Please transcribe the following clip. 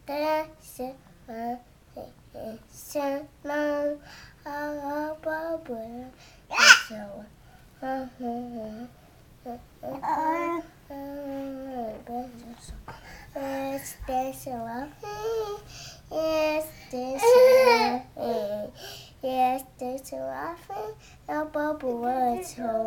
This is my song. Our bubble is so. Is this laughing? Is this laughing? Yes, this laughing. Our bubble is so.